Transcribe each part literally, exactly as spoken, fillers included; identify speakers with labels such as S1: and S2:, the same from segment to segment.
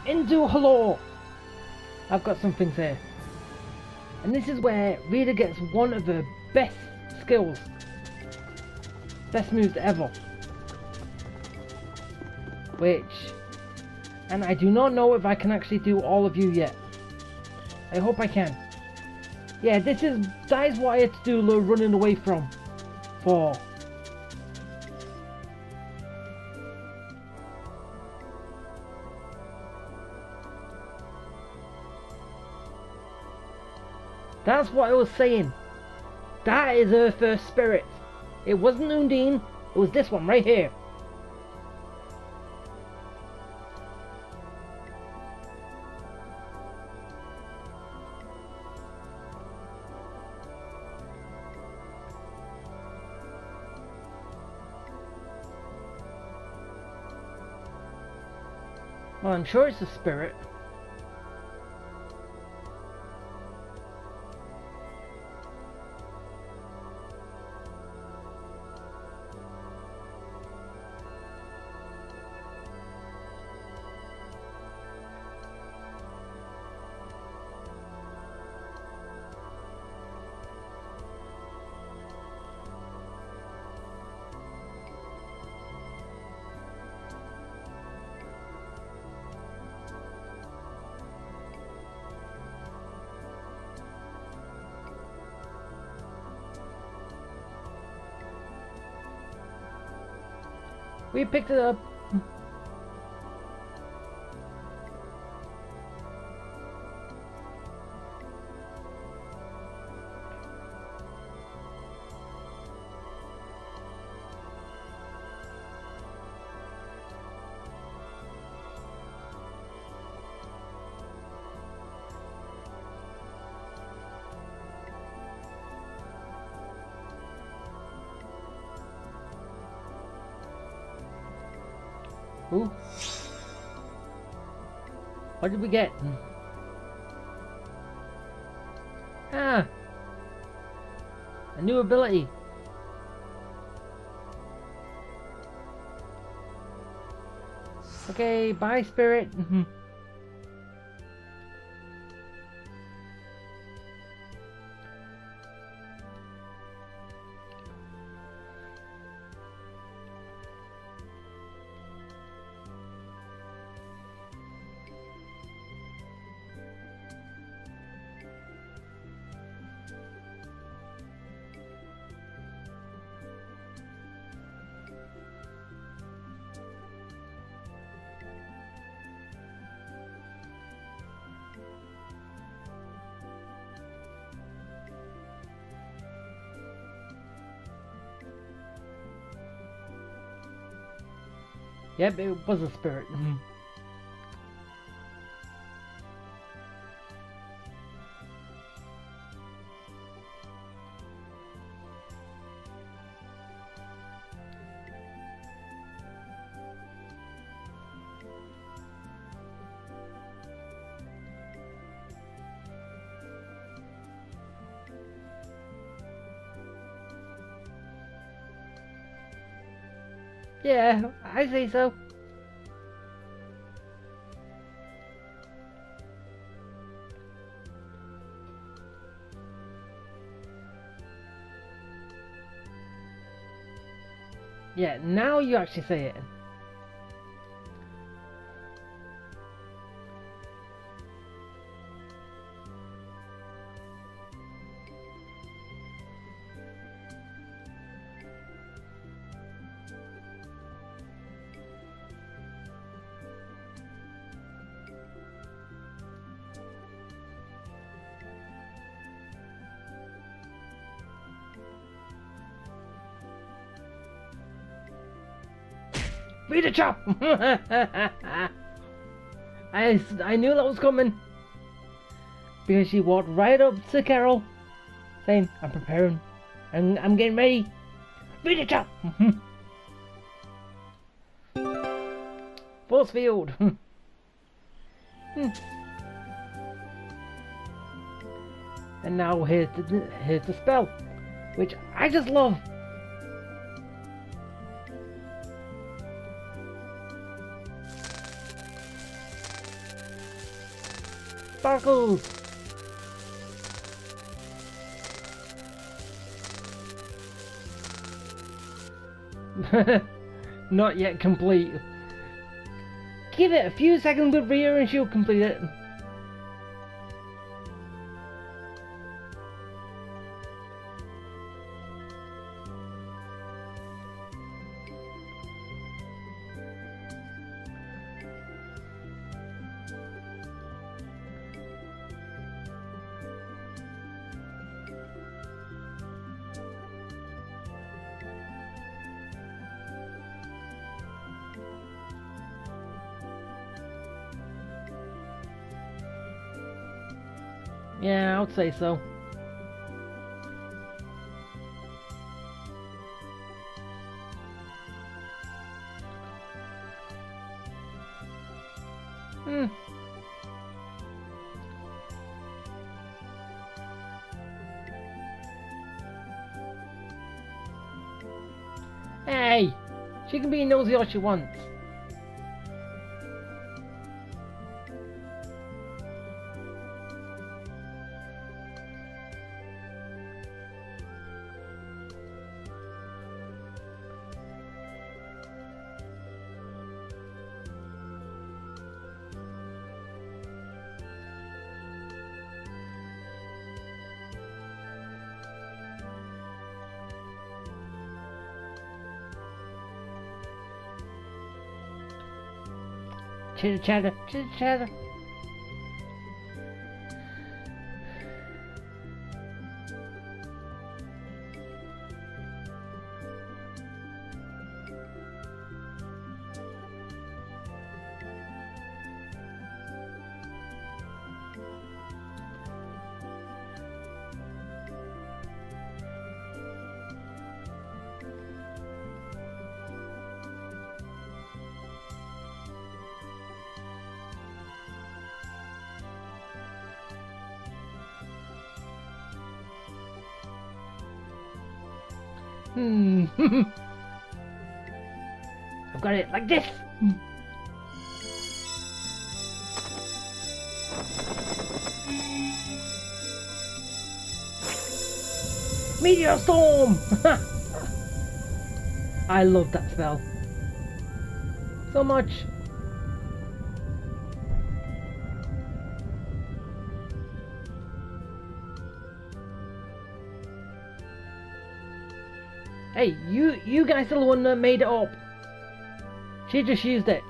S1: into hello. I've got some things here. And this is where Rita gets one of her best skills. Best moves ever. Which... And I do not know if I can actually do all of you yet. I hope I can. Yeah, this is... That is what I had to do the running away from. For... That's what I was saying. That is her first spirit. It wasn't Undine, it was this one right here. Well, I'm sure it's a spirit. We picked it up. Ooh. What did we get? Ah! A new ability. Okay, bye spirit. Yep, it was a spirit. Mm-hmm. Yeah, I say so. Yeah, now you actually say it. Beat a chop! I, I knew that was coming. Because she walked right up to Carol, saying, I'm preparing. I'm, I'm getting ready. Beat a chop! Force field. And now here's the, here's the spell, which I just love. Sparkles! Not yet complete. Give it a few seconds with Rhea and she'll complete it. Yeah, I would say so. Hmm. Hey! She can be nosy all she wants. Chitter chatter, chitter chatter. Hmm. I've got it like this. Meteor storm. I love that spell so much. Hey, you you guys are the one that made it up. She just used it.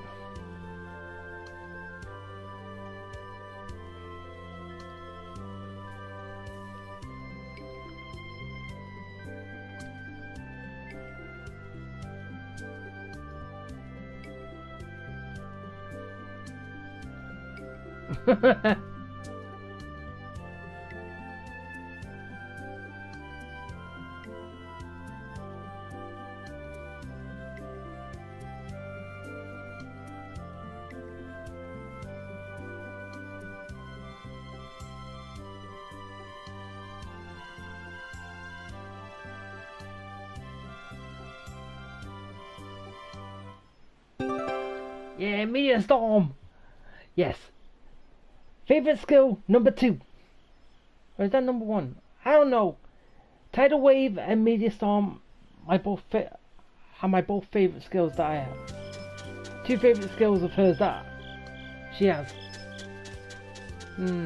S1: Yeah, Meteor Storm! Yes. Favorite skill number two. Or is that number one? I don't know. Tidal Wave and Meteor Storm my both fit are my both favorite skills that I have. Two favorite skills of hers that she has. Hmm.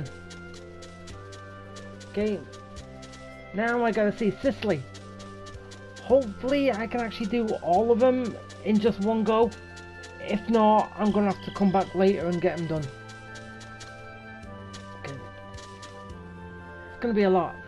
S1: Okay. Now I gotta see Cicely. Hopefully I can actually do all of them in just one go. If not, I'm gonna have to come back later and get them done. Okay. It's gonna be a lot.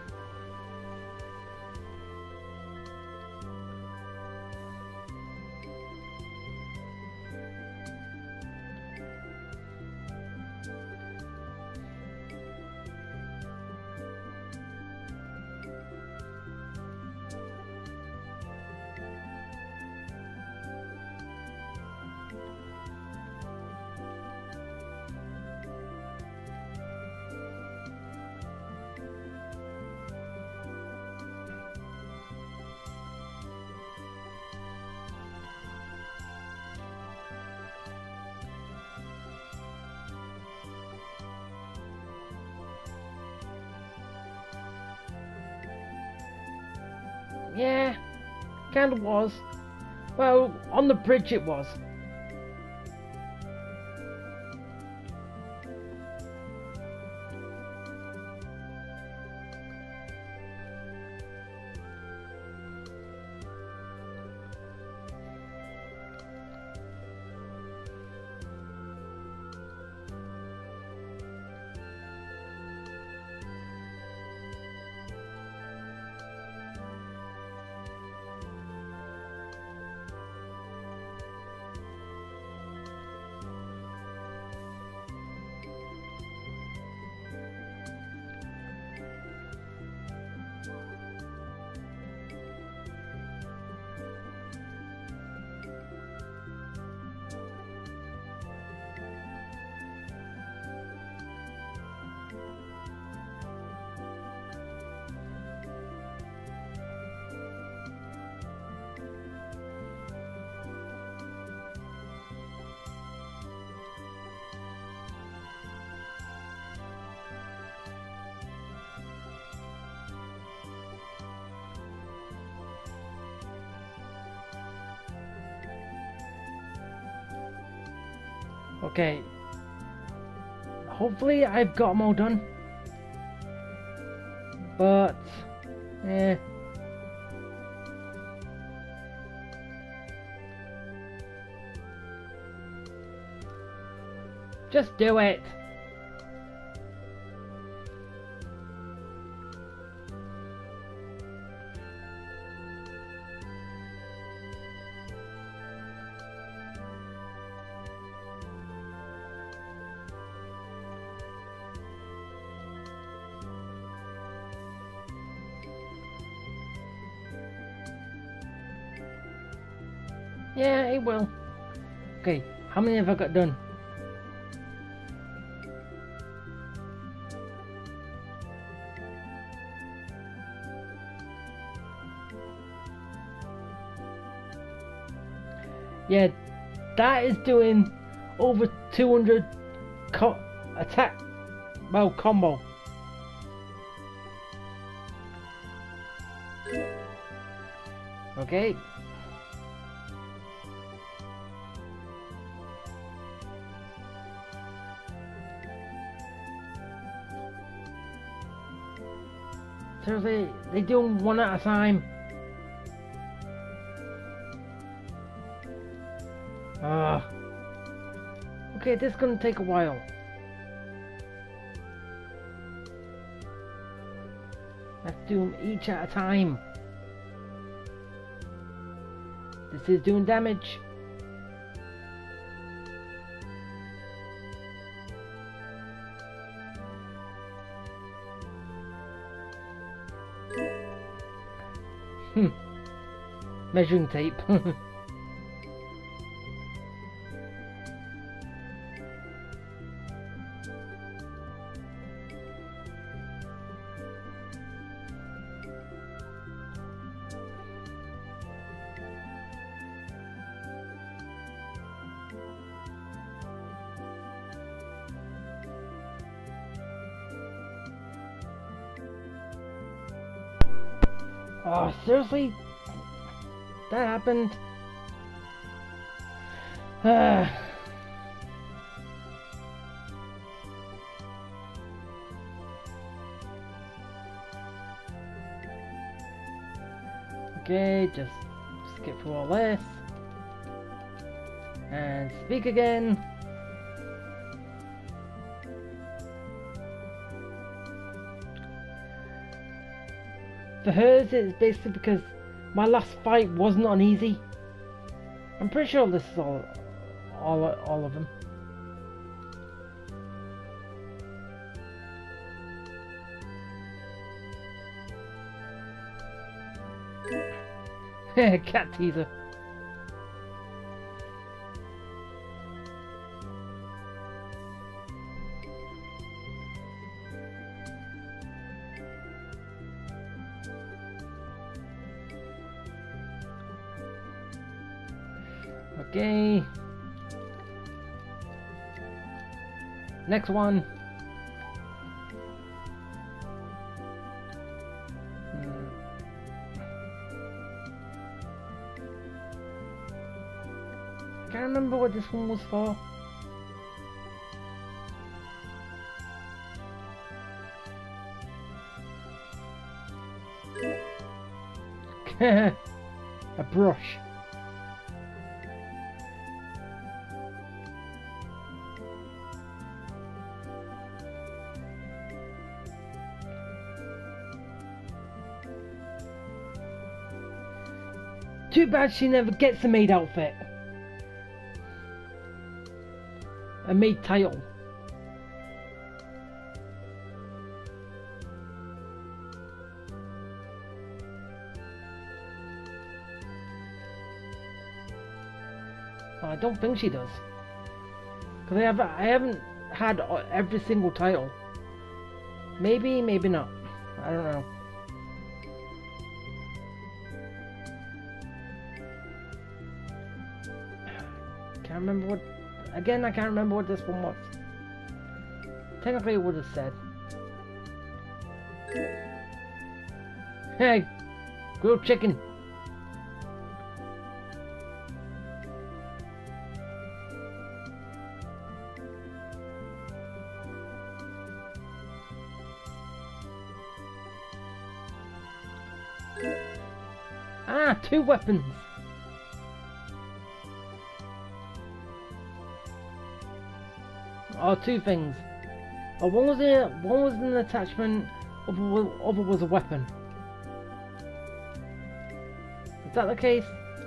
S1: Yeah, kind of was. Well, on the bridge it was. Okay. Hopefully I've got them all done. But, eh. Just do it. Yeah, it will. Okay, how many have I got done? Yeah, that is doing over two hundred co attack, well, combo. Okay. Seriously, they do them one at a time. Ah. Okay, this is gonna take a while. I have to do them each at a time. This is doing damage. Hmm. Measuring tape. Oh, seriously? That happened? Uh. Okay, just skip through all this. And speak again. For hers, it's basically because my last fight wasn't on easy. I'm pretty sure this is all, all, all of them. Cat teaser. Okay. Next one. Hmm. remember what this one was for. A brush. Too bad she never gets a maid outfit. A maid title. I don't think she does. Because I haven't, I haven't had every single title. Maybe, maybe not. I don't know. Can't remember what... Again, I can't remember what this one was. Technically, it would have said. Hey! Grilled chicken! Ah, two weapons. Oh, two things. Oh, one was a one was an attachment. Other was, other was a weapon. Is that the case?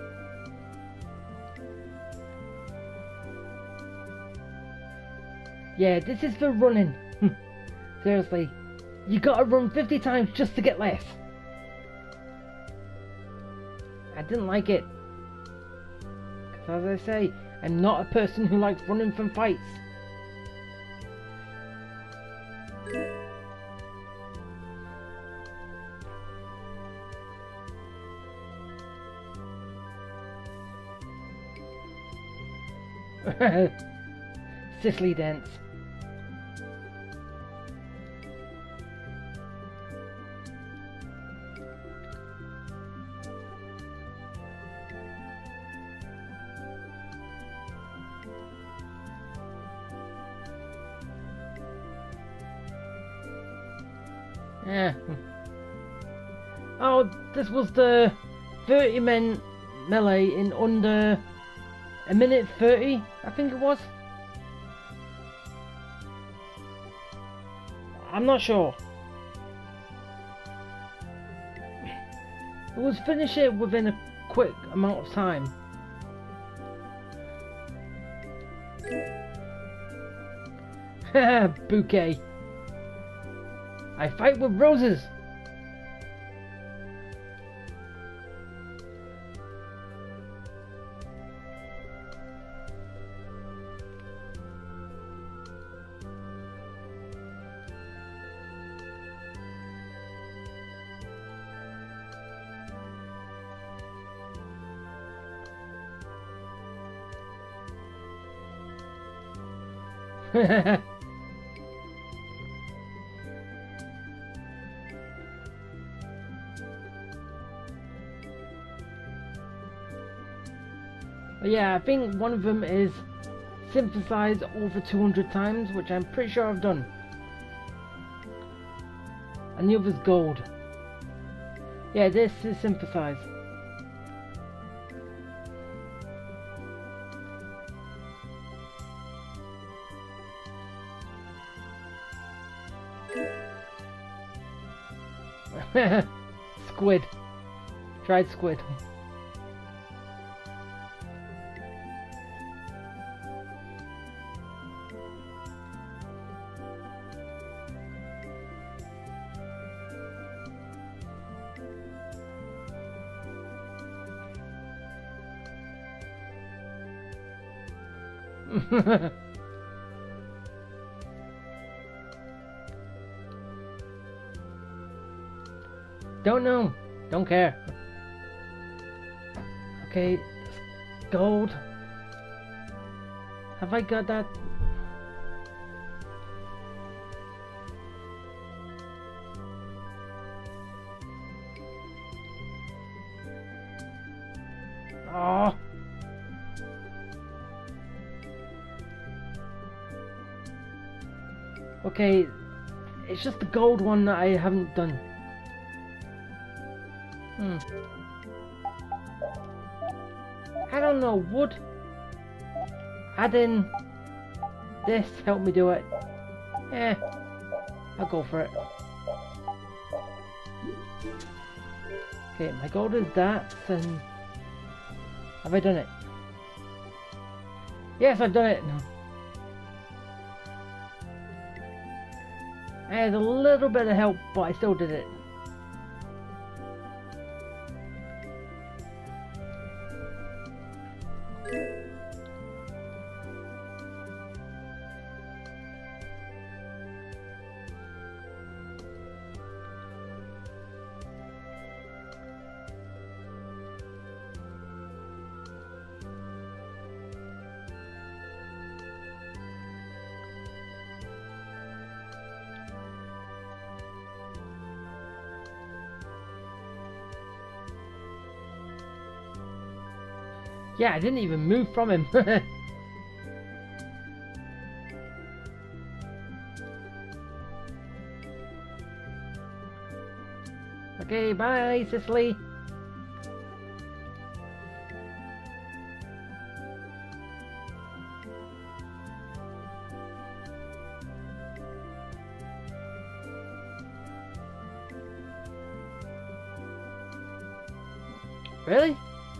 S1: Yeah, this is for running. Seriously, you gotta run fifty times just to get less. I didn't like it. Because as I say, I'm not a person who likes running from fights. Sicily dance. Yeah. Oh, this was the thirty men melee in under a minute thirty, I think it was. I'm not sure. It was finish it within a quick amount of time. Bouquet. I fight with roses. Yeah, I think one of them is synthesize over two hundred times, which I'm pretty sure I've done. And the other's gold. Yeah, this is synthesize. Squid. Tried squid. Don't know. Don't care. Okay. Gold. Have I got that? Oh. Okay, it's just the gold one that I haven't done. Hmm. I don't know, would adding this help me do it? Eh, I'll go for it. Okay, my gold is that, and have I done it? Yes, I've done it. No. I had a little bit of help, but I still did it. Yeah, I didn't even move from him. Okay, bye, Cicely. Really?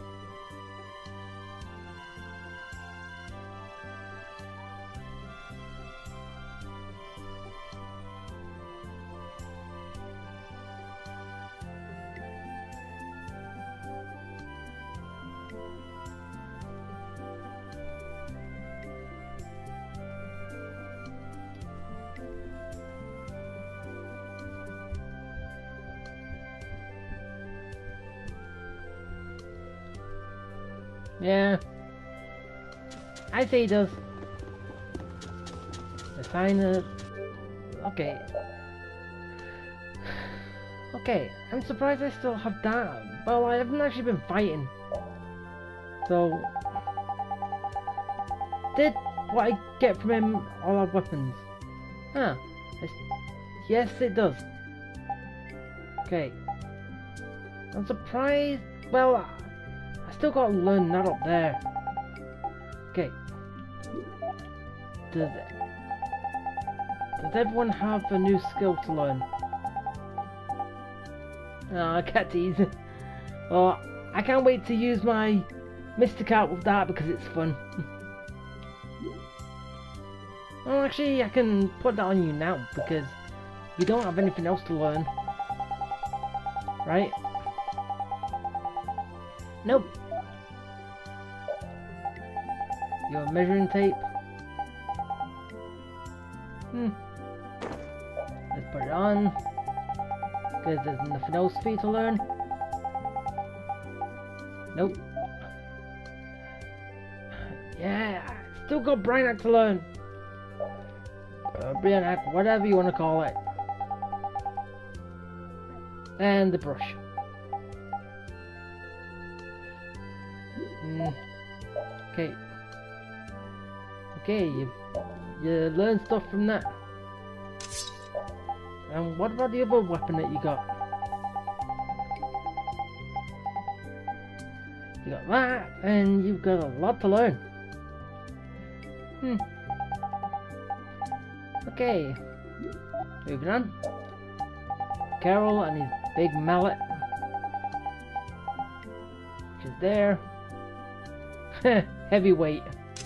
S1: Yeah, I say he does. The sign of... Okay. Okay, I'm surprised I still have that. Well, I haven't actually been fighting. So... Did what I get from him all our weapons? Huh. It's, yes, it does. Okay. I'm surprised... Well... I still gotta learn that up there. Okay. Does Does everyone have a new skill to learn? Oh, I can't tease. Oh, I can't wait to use my Mystic Art with that because it's fun. Well, actually, I can put that on you now because you don't have anything else to learn. Right? Nope. Your measuring tape. Hmm. Let's put it on. Because there's nothing else for you to learn. Nope. Yeah, I still got Brainiac to learn. Uh, Brainiac, whatever you want to call it. And the brush. Mm. Okay. Okay, you, you learn stuff from that. And what about the other weapon that you got? You got that, and you've got a lot to learn. Hmm. Okay. Moving on. Carol and his big mallet. Which is there. Heavyweight.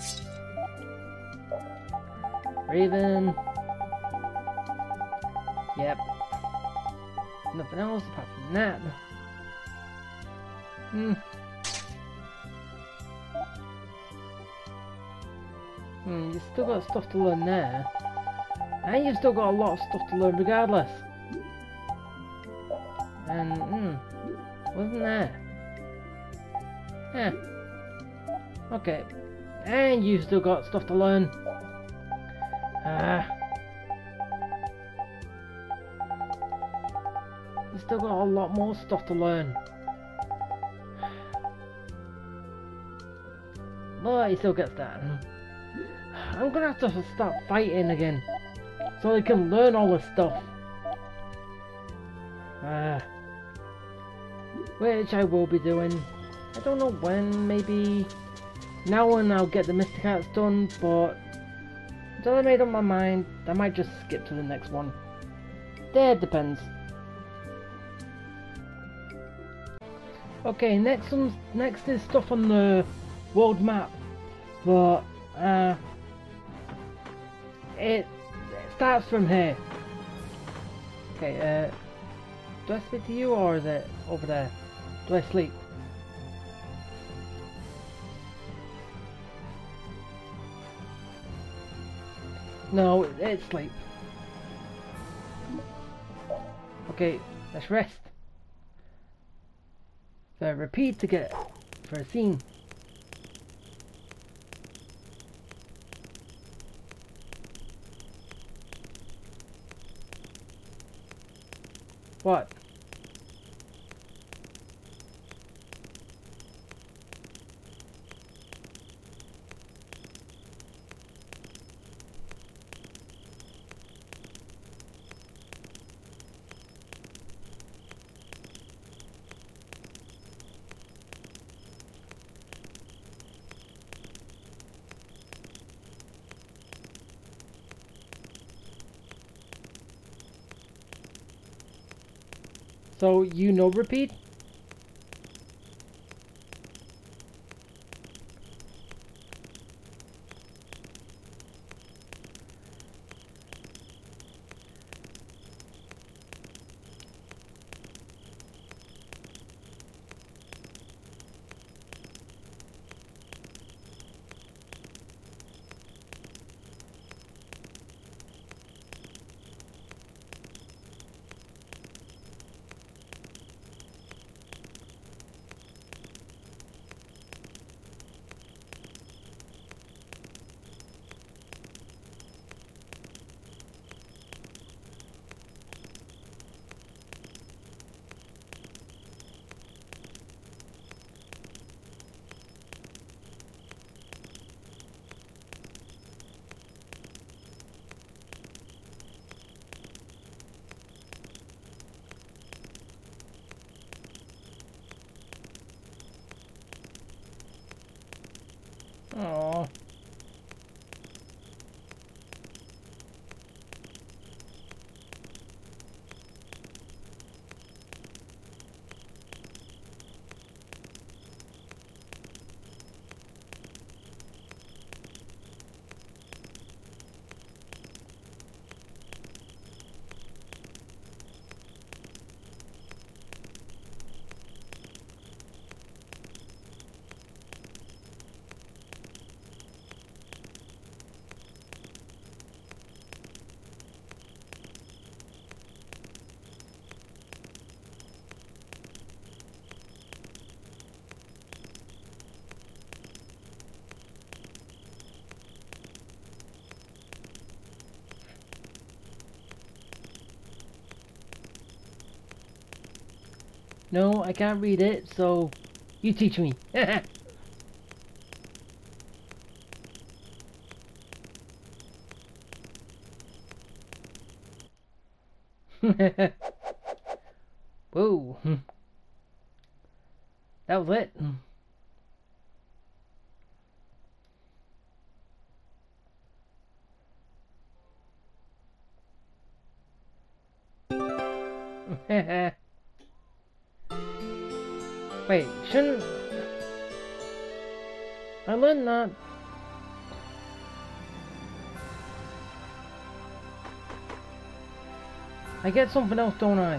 S1: Raven. Yep. Nothing else apart from that. Hmm. Hmm, you still got stuff to learn there. And you've still got a lot of stuff to learn regardless. And, hmm, wasn't there? Yeah. Okay. And you've still got stuff to learn. Ah. You still got a lot more stuff to learn. But he still gets that. I'm gonna have to start fighting again. so they can learn all this stuff. Uh, which I will be doing. I don't know when, maybe now when I'll get the Mystic Arts done, but until I made up my mind, I might just skip to the next one. There, depends. Okay, next one's, next is stuff on the world map, but uh, it, it starts from here. Okay, uh, do I speak to you or is it over there? Do I sleep? No, it's sleep. Okay, let's rest. So repeat to get for a scene. What? So you know repeat? Oh. No, I can't read it, so you teach me. Whoa. That was it. Wait, shouldn't I learned that? I get something else, don't I?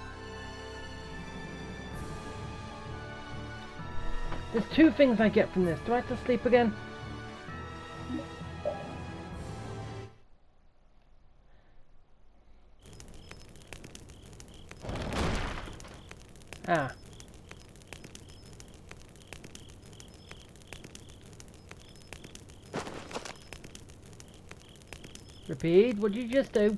S1: There's two things I get from this. Do I have to sleep again? Ah. Repeat, what did you just do?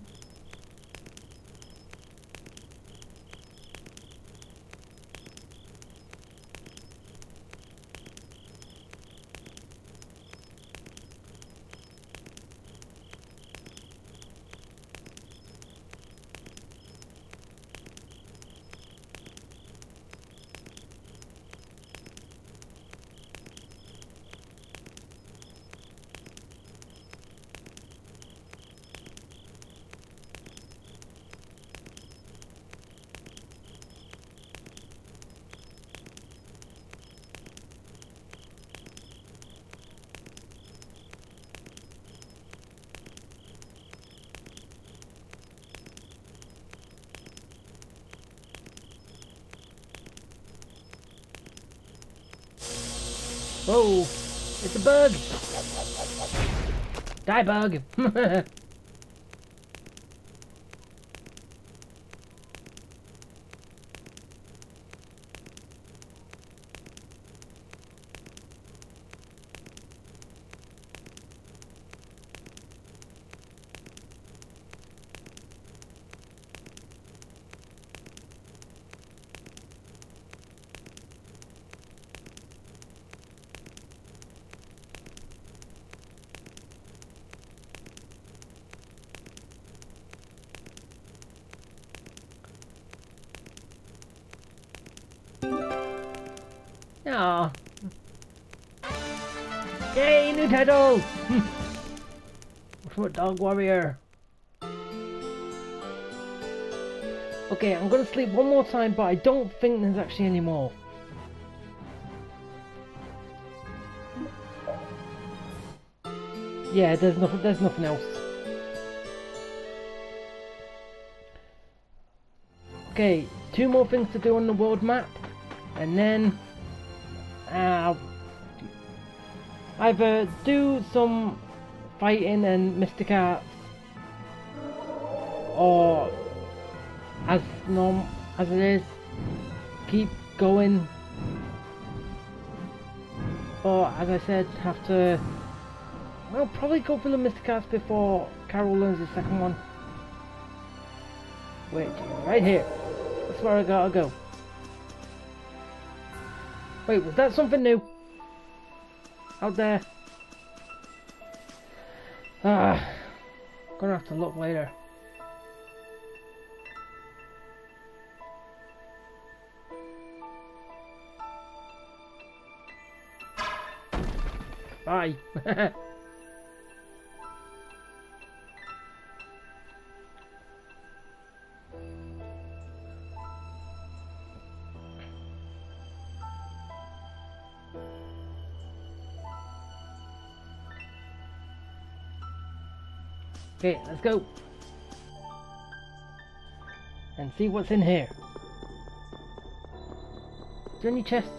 S1: Whoa! It's a bug! Die, bug! Aww. Yay, new title! Ultimate Dog Warrior. Okay, I'm gonna sleep one more time, but I don't think there's actually any more. Yeah, there's nothing. There's nothing else. Okay, two more things to do on the world map, and then uh, either do some fighting and Mystic Arts, or as norm as it is, keep going. But as I said, have to. I'll probably go for the Mystic Arts before Carol learns the second one. Wait, right here. That's where I gotta go. Wait, was that something new? Out there? Ah, gonna have to look later. Bye. Okay, let's go. And see what's in here. Is there any chests?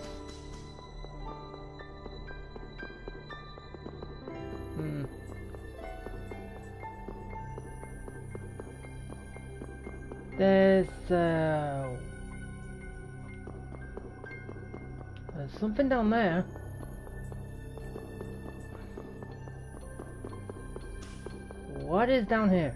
S1: Hmm. There's uh There's something down there. What is down here?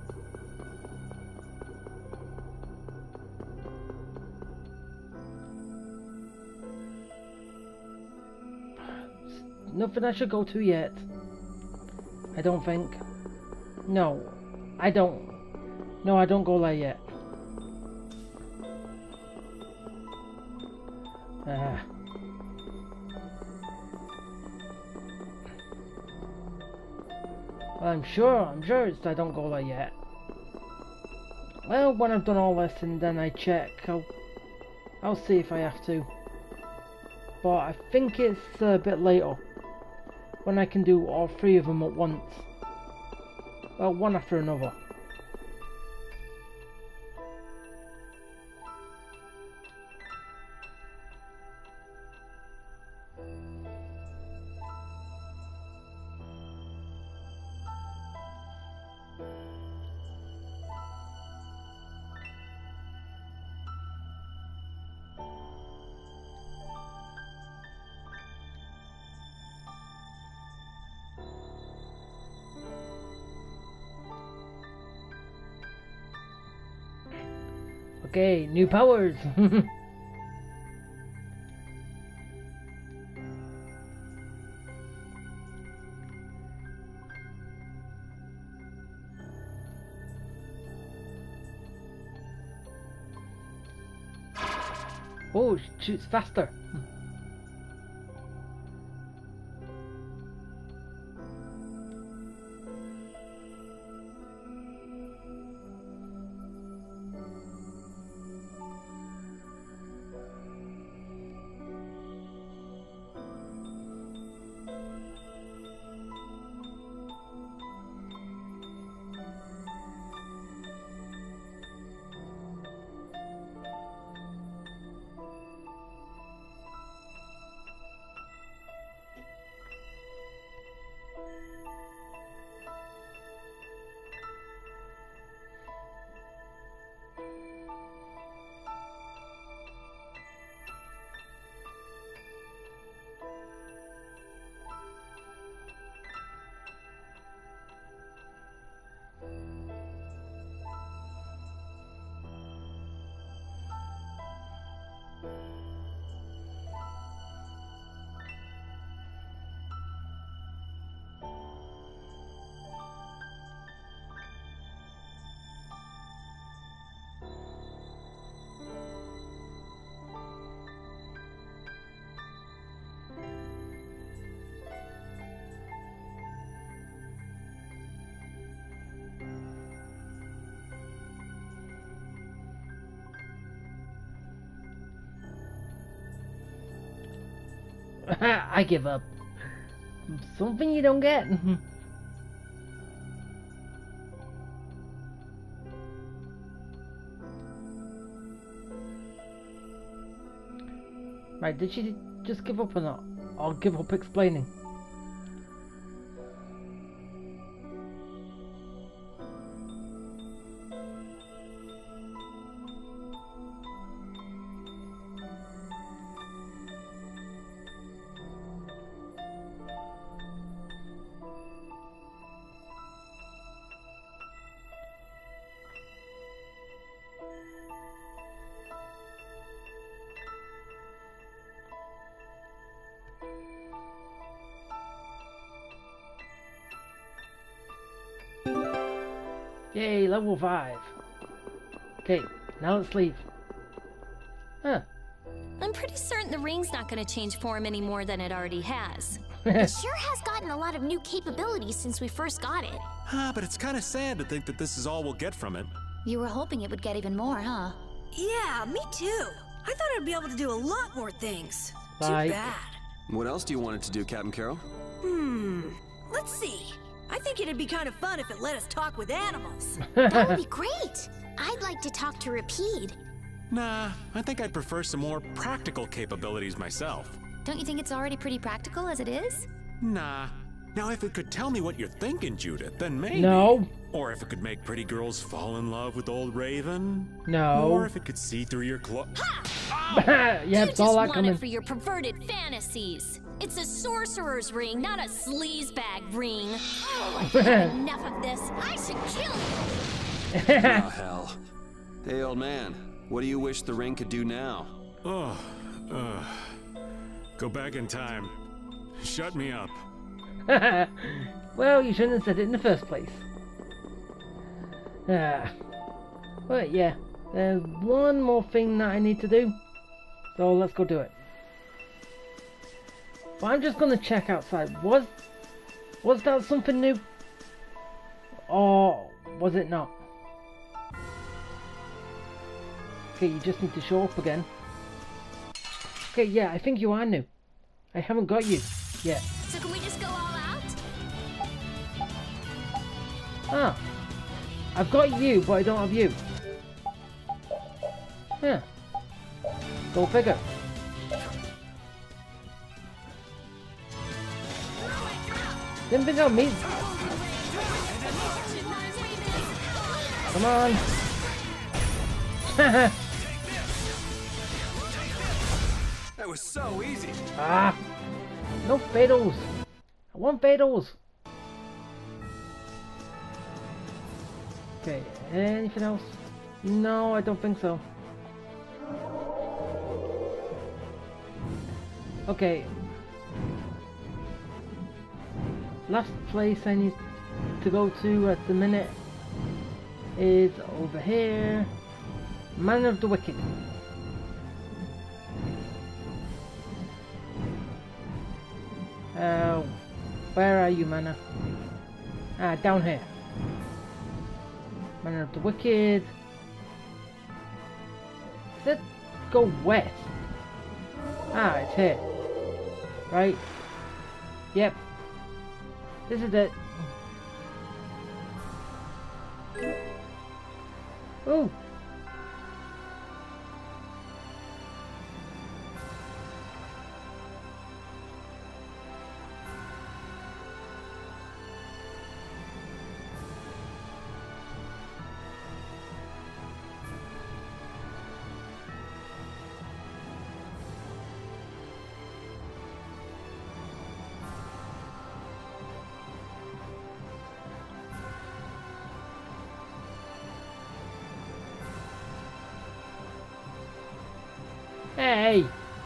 S1: Nothing I should go to yet. I don't think. No, I don't. No, I don't go there yet. Ah. Well, I'm sure, I'm sure it's I don't go there yet. Well, when I've done all this and then I check, I'll, I'll see if I have to. But I think it's a bit later, when I can do all three of them at once. Well, one after another. Okay, new powers. Oh, it shoots faster. I give up. Something you don't get. Right, did she just give up or not? Or give up explaining? Yay, level five. Okay, now let's leave. Huh.
S2: I'm pretty certain the ring's not going to change form any more than it already has.
S3: It sure has gotten a lot of new capabilities since we first got it.
S4: Ah, but it's kind of sad to think that this is all we'll get from it.
S3: You were hoping it would get even more, huh?
S5: Yeah, me too. I thought I'd be able to do a lot more things.
S1: Like...
S5: Too bad.
S6: What else do you want it to do, Captain Carol?
S5: Hmm. Let's see. I think it'd be kind of fun if it let us talk with animals.
S3: That would be great. I'd like to talk to Rapide.
S4: Nah, I think I'd prefer some more practical capabilities myself.
S3: Don't you think it's already pretty practical as it is?
S4: Nah. Now if it could tell me what you're thinking, Judith, then maybe.
S1: No.
S4: Or if it could make pretty girls fall in love with old Raven.
S1: No.
S4: Or if it could see through your clo-
S1: Yeah,
S2: you
S1: it's
S2: just
S1: all that
S2: want
S1: coming.
S2: it for your perverted fantasies. It's a sorcerer's ring, not a sleazebag ring. Oh, I've had enough of this. I should kill you.
S6: Oh, hell. Hey, old man. What do you wish the ring could do now?
S4: Oh, uh, go back in time. Shut me up.
S1: Well, you shouldn't have said it in the first place. Ah. But yeah, there's one more thing that I need to do. So let's go do it. But I'm just gonna check outside. Was was that something new? Or was it not? Okay, you just need to show up again. Okay, yeah, I think you are new. I haven't got you yet.
S2: So can we just go all out?
S1: Ah, I've got you, but I don't have you. Yeah. Go figure. Didn't think I'd meet. Come on.
S6: That was so easy.
S1: Ah, no fatals. I want fatals. Okay, anything else? No, I don't think so. Okay. Last place I need to go to at the minute is over here. Man of the Wicked. Uh, where are you, Mana? Ah, down here. Man of the Wicked. Does it go west? Ah, it's here. Right? Yep. This is it. Ooh. Hey!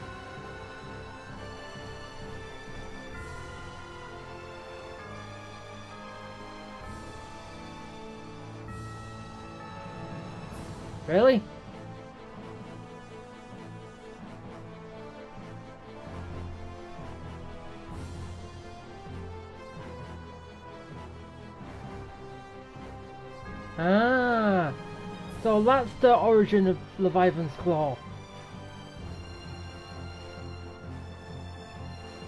S1: Really? Ah, so that's the origin of Leviathan's Claw.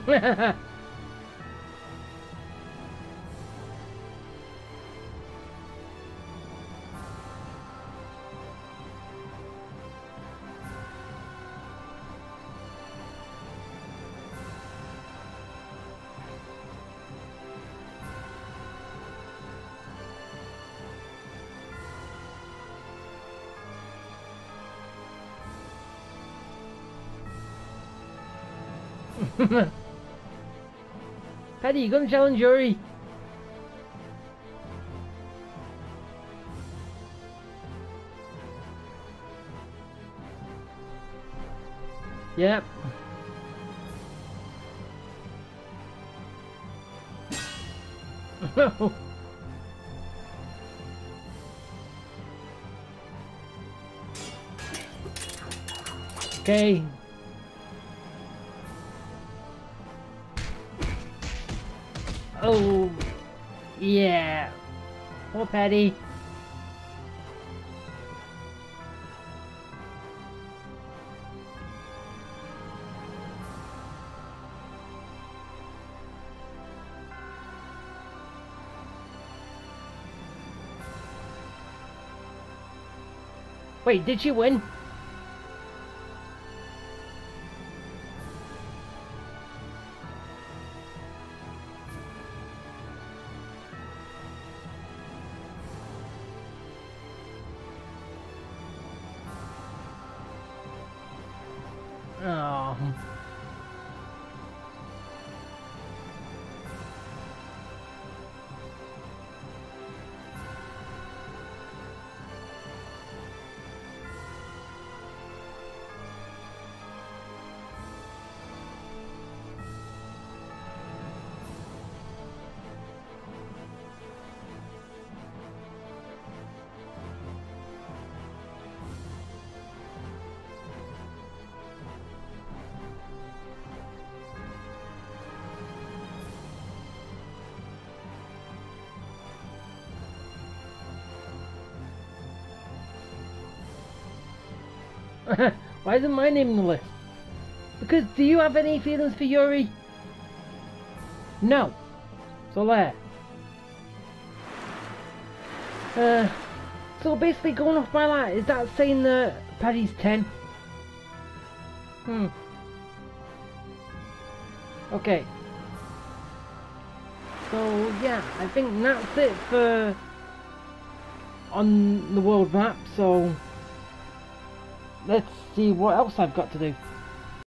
S1: Paddy, you gonna challenge Yuri? Yep. Okay. Oh, yeah. Poor Paddy. Wait, did she win? Oh. Why isn't my name in the list? Because do you have any feelings for Yuri? No. So there. Uh, so basically going off by that, is that saying that Paddy's ten? Hmm. Okay. So yeah, I think that's it for on the world map, so let's see what else I've got to do.